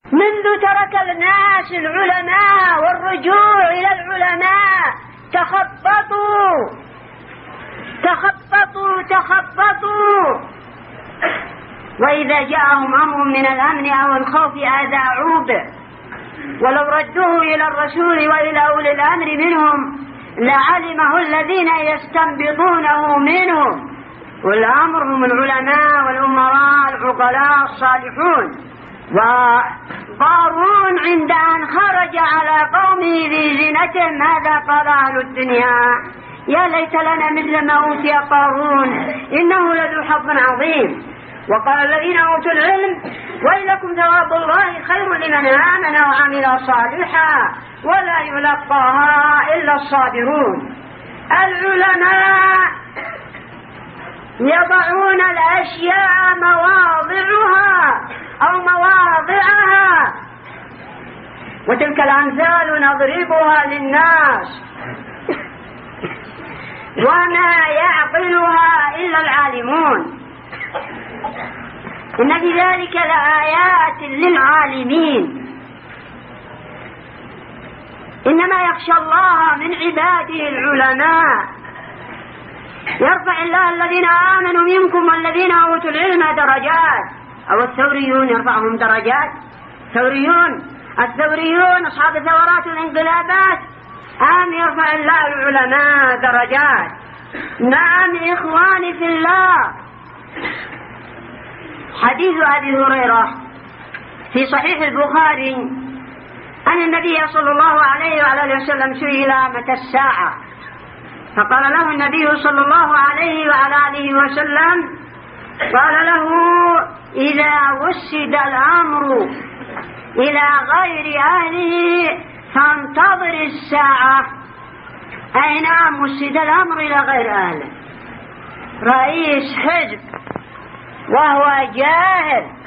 منذ ترك الناس العلماء والرجوع إلى العلماء تخبطوا، وإذا جاءهم أمر من الأمن أو الخوف أذاعوا به، ولو ردوه إلى الرسول وإلى أولي الأمر منهم لعلمه الذين يستنبطونه منهم، والأمر هم العلماء والأمراء العقلاء الصالحون. وقارون عند أن خرج على قومه في زينته ماذا قال أهل الدنيا؟ يا ليت لنا مثل ما أوتي قارون إنه لذو حظ عظيم. وقال الذين أوتوا العلم ويلكم ثواب الله خير لمن آمن وعمل صالحا ولا يلقاها إلا الصابرون. العلماء يضعون الأشياء مواضعها أو مواضعها، وتلك الأمثال نضربها للناس وما يعقلها إلا العالمون. إن في ذلك لآيات للعالمين، إنما يخشى الله من عباده العلماء. يرفع الله الذين آمنوا منكم والذين أوتوا العلم درجات، أو الثوريون يرفعهم درجات. الثوريون أصحاب الثورات والانقلابات يرفع الله العلماء درجات. نعم إخواني في الله، حديث أبي هريرة في صحيح البخاري أن النبي صلى الله عليه وعلى وسلم سئل متى الساعة، فقال له النبي صلى الله عليه وعلى آله وسلم، قال له إذا وسد الأمر إلى غير أهله فانتظر الساعة. أي نعم، وسد الأمر إلى غير أهله. رئيس حزب وهو جاهل